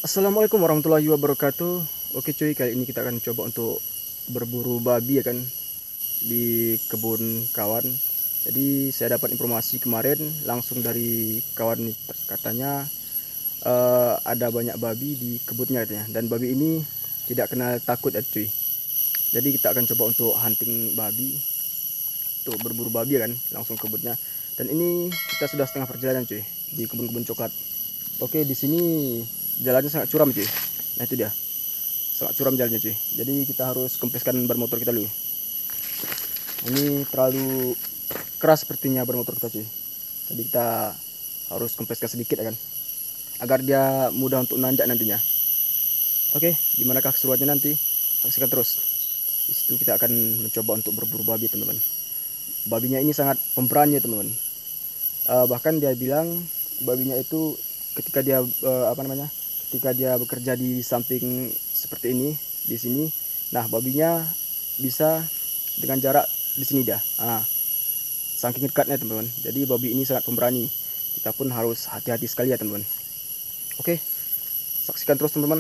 Assalamualaikum warahmatullahi wabarakatuh. Oke cuy, kali ini kita akan coba untuk berburu babi ya kan di kebun kawan. Jadi saya dapat informasi kemarin langsung dari kawan ini, katanya ada banyak babi di kebunnya katanya. Dan babi ini tidak kenal takut ya cuy. Jadi kita akan coba untuk hunting babi, untuk berburu babi ya kan, langsung ke kebunnya. Dan ini kita sudah setengah perjalanan cuy di kebun-kebun coklat. Oke, di sini jalannya sangat curam cuy. Nah itu dia, sangat curam jalannya cuy. Jadi kita harus kempiskan ban motor kita dulu. Ini terlalu keras sepertinya ban motor kita cuy. Jadi kita harus kempiskan sedikit ya kan, agar dia mudah untuk nanjak nantinya. Oke, gimana keseruannya nanti? Saksikan terus. Di situ kita akan mencoba untuk berburu babi teman-teman. Babinya ini sangat pemberani ya teman-teman. Bahkan dia bilang babinya itu ketika dia ketika dia bekerja di samping seperti ini di sini, nah babinya bisa dengan jarak di sini dah. Saking dekatnya teman-teman. Jadi babi ini sangat pemberani. Kita pun harus hati-hati sekali ya teman-teman. Oke, saksikan terus teman-teman.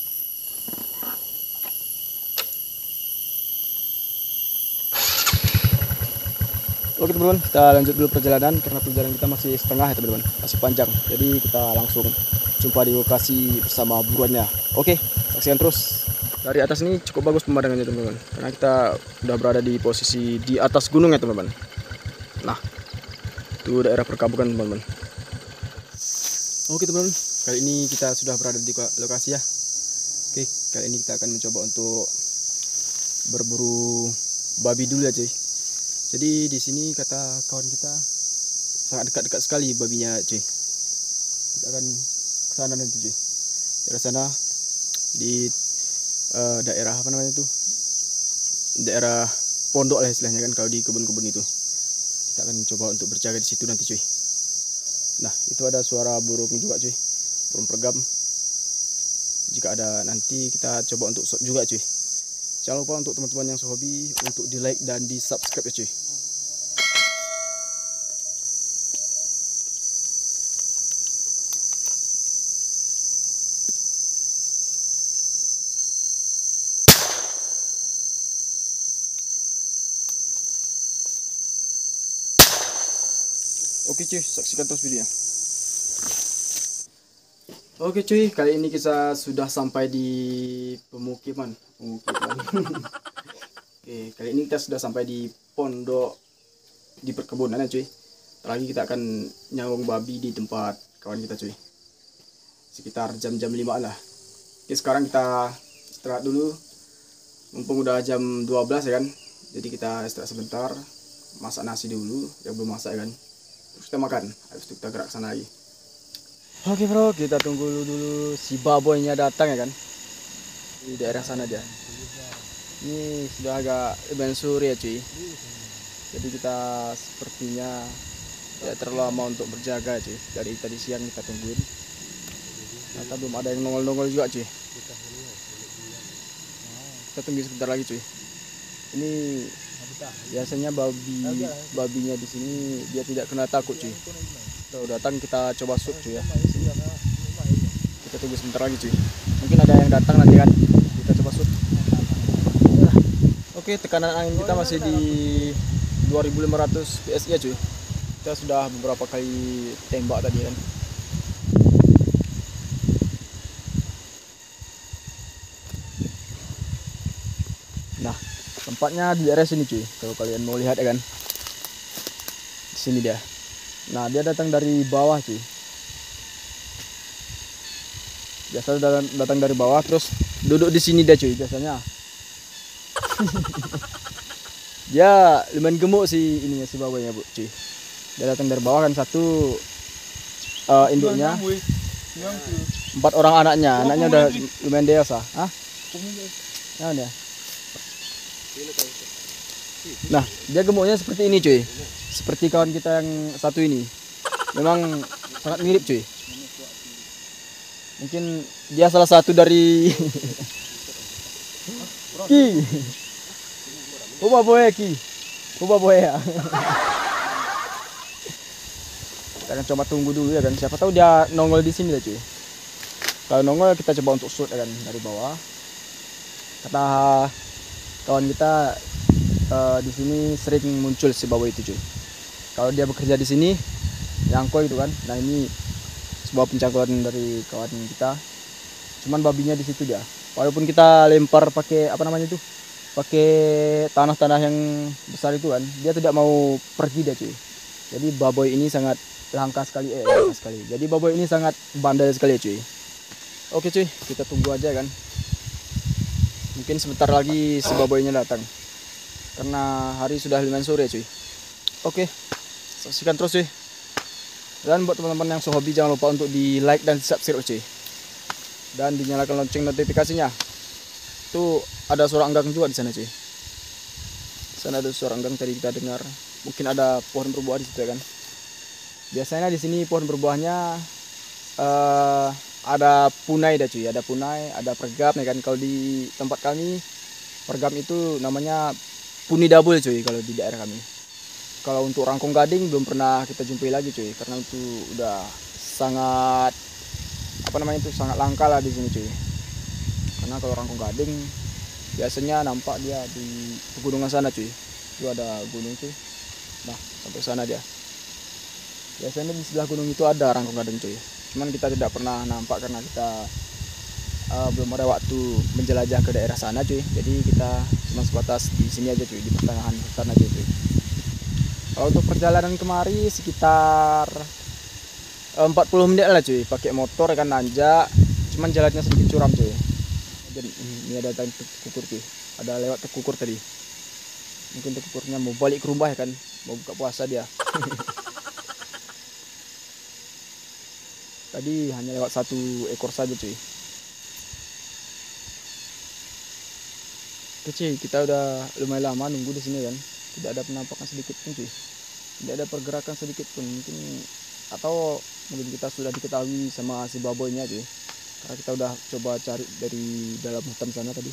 Oke teman-teman, kita lanjut dulu perjalanan karena perjalanan kita masih setengah ya teman-teman, masih panjang. Jadi kita langsung jumpa di lokasi bersama buruannya. Oke, saksikan terus. Dari atas ini cukup bagus pemandangannya teman-teman, karena kita udah berada di posisi di atas gunung ya teman-teman. Nah, itu daerah perkampungan teman-teman. Oke teman-teman, kali ini kita sudah berada di lokasi ya. Oke, kali ini kita akan mencoba untuk berburu babi dulu ya cuy. Jadi di sini kata kawan kita sangat dekat-dekat sekali babinya cuy. Kita akan ke sana nanti cuy. Daerah sana di daerah apa namanya itu? Daerah pondok lah istilahnya kan kalau di kebun-kebun itu. Kita akan coba untuk berjaga di situ nanti cuy. Nah, itu ada suara burung juga cuy. Burung peregam. Jika ada nanti kita coba untuk shot juga cuy. Jangan lupa untuk teman-teman yang sehobi untuk di like dan di subscribe ya cuy. Oke cuy, saksikan terus videonya. Oke cuy, kali ini kita sudah sampai di pemukiman. Oke, kali ini kita sudah sampai di pondok di perkebunan ya cuy. Lagi kita akan nyawang babi di tempat kawan kita cuy. Sekitar jam-jam 5 lah. Oke, sekarang kita istirahat dulu. Mumpung udah jam 12 ya kan. Jadi kita istirahat sebentar, masak nasi dulu yang belum masak ya kan. Terus kita makan, habis itu kita gerak sana lagi. Oke bro, kita tunggu dulu si baboynya datang ya kan. Di daerah sana dia. Ini sudah agak lumayan sore ya cuy. Jadi kita sepertinya tidak terlalu lama untuk berjaga cuy. Dari tadi siang kita tungguin. Ternyata belum ada yang nongol-nongol juga cuy. Kita tunggu sebentar lagi cuy. Ini biasanya babinya di sini dia tidak kena takut cuy. Kalau datang kita coba shoot cuy ya. Kita tunggu sebentar lagi cuy. Mungkin ada yang datang nanti kan. Kita coba shoot. Oke, tekanan angin kita masih di 2500 PSI ya cuy. Kita sudah beberapa kali tembak tadi kan. Nah, tempatnya di daerah sini cuy. Kalau kalian mau lihat ya kan. Di sini dia. Nah, dia datang dari bawah cuy. Biasa datang dari bawah terus duduk di sini dia cuy biasanya. Dia lumayan gemuk sih ininya si bawahnya bu cuy. Dia datang dari bawah kan satu induknya. 4 orang anaknya udah lumayan dewasa. Nah, dia. Nah, dia gemuknya seperti ini cuy. Seperti kawan kita yang satu ini. Memang sangat mirip cuy. Mungkin dia salah satu dari Ki. Boy Ki. Boy ya. Kita akan coba tunggu dulu ya kan. Siapa tahu dia nongol di sini lah cuy. Kalau nongol kita coba untuk shoot kan dari bawah. Kata kawan kita di sini sering muncul si baboy itu cuy. Kalau dia bekerja di sini nyangkul gitu kan. Nah ini sebuah pencangkulan dari kawan kita. Cuman babinya di situ dia. Walaupun kita lempar pakai apa namanya itu, pakai tanah-tanah yang besar itu kan, dia tidak mau pergi dia cuy. Jadi baboy ini sangat langka sekali, langka sekali. Jadi baboy ini sangat bandel sekali ya cuy. Oke cuy, kita tunggu aja kan. Mungkin sebentar lagi si baboynya datang. Karena hari sudah lumayan sore cuy. Oke, saksikan terus cuy. Dan buat teman-teman yang sehobi jangan lupa untuk di like dan subscribe cuy. Dan dinyalakan lonceng notifikasinya. Tuh ada suara enggang juga di sana cuy. Sana ada suara enggang tadi kita dengar. Mungkin ada pohon berbuah di situ kan. Biasanya di sini pohon berbuahnya ada punai dah cuy, ada punai, ada pergam ya kan. Kalau di tempat kami pergam itu namanya puni dabul cuy kalau di daerah kami. Kalau untuk rangkong gading belum pernah kita jumpai lagi cuy, karena itu udah sangat apa namanya itu sangat langka lah di sini cuy. Karena kalau rangkong gading biasanya nampak dia di pegunungan sana cuy. Itu ada gunung cuy. Nah sampai sana dia. Biasanya di sebelah gunung itu ada rangkong gading cuy. Cuman kita tidak pernah nampak karena kita belum ada waktu menjelajah ke daerah sana cuy. Jadi kita cuma sebatas di sini aja cuy, di pertengahan hutan aja cuy. Kalau untuk perjalanan kemari sekitar 40 menit lah cuy, pakai motor kan nanjak. Cuman jalannya sedikit curam cuy. Jadi ini ada kukur cuy. Ada lewat kukur tadi. Mungkin kukurnya mau balik ke rumah ya kan, mau buka puasa dia. Tadi hanya lewat 1 ekor saja cuy. Oke cuy, kita udah lumayan lama nunggu di sini kan. Tidak ada penampakan sedikit pun cuy. Tidak ada pergerakan sedikit pun. Mungkin kita sudah diketahui sama si baboynya cuy. Karena kita udah coba cari dari dalam hutan sana tadi.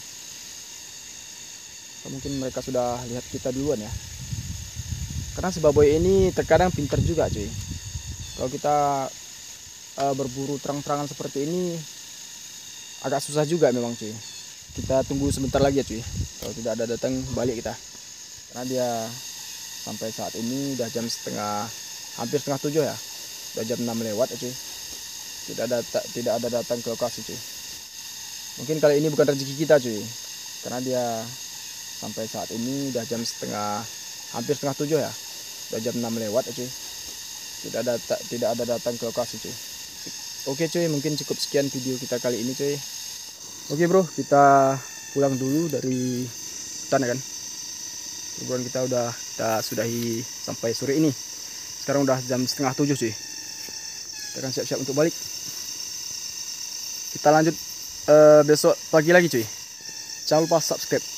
Atau mungkin mereka sudah lihat kita duluan ya. Karena si baboy ini terkadang pintar juga cuy. Kalau kita berburu terang-terangan seperti ini agak susah juga memang cuy. Kita tunggu sebentar lagi ya cuy. Kalau tidak ada datang balik kita. Karena dia sampai saat ini udah jam hampir setengah 7 ya. Udah jam 6 lewat ya cuy. Tidak ada datang ke lokasi cuy. Mungkin kali ini bukan rezeki kita cuy. Karena dia sampai saat ini udah jam hampir setengah 7 ya. Udah jam 6 lewat ya cuy. Tidak ada datang ke lokasi cuy. Oke cuy, mungkin cukup sekian video kita kali ini cuy. Oke bro, kita pulang dulu dari hutan ya kan. Perburuan kita sudahi sampai sore ini. Sekarang udah jam setengah 7 cuy. Kita akan siap-siap untuk balik. Kita lanjut besok pagi lagi cuy. Jangan lupa subscribe.